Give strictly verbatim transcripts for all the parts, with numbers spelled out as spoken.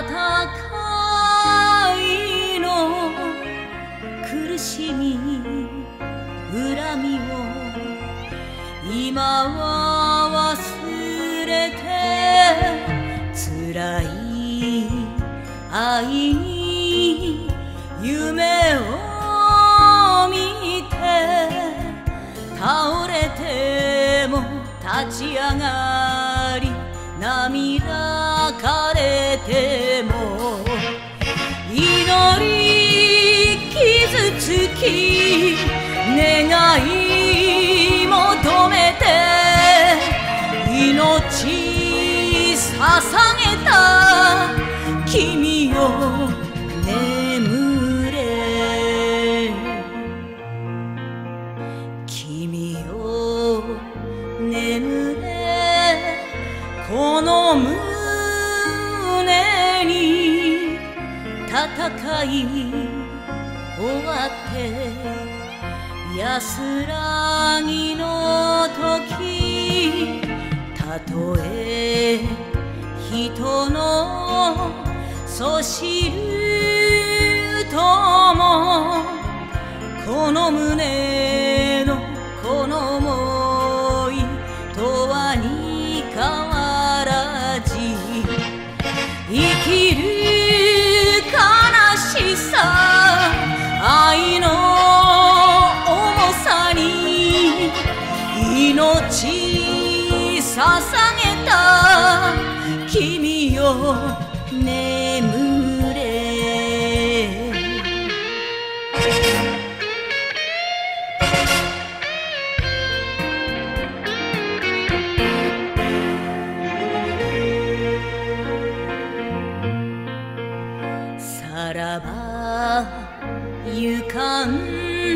いの苦しみ恨みを今は忘れて辛い愛に夢を見て倒れても立ち上がり涙枯れても祈り傷つき願い求めて命捧げた君よ眠れ君よ眠れこの胸に戦い終わって安らぎの時たとえ人のそしるともこの胸のこの想いとはに変わらず生きる悲しさ愛の重さに命捧げた君よ眠れさらばゆかん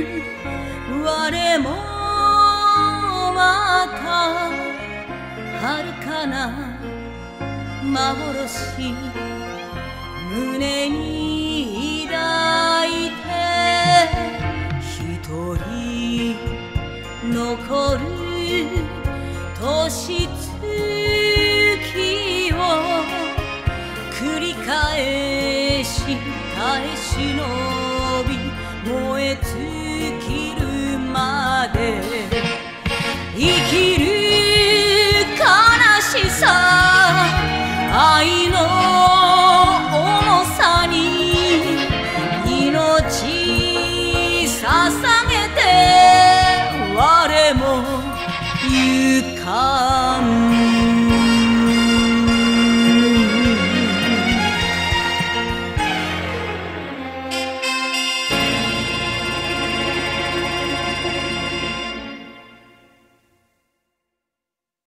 我もまた遥かな幻胸に抱いて一人残る年月を繰り返し耐え忍び燃え尽きるまで生きる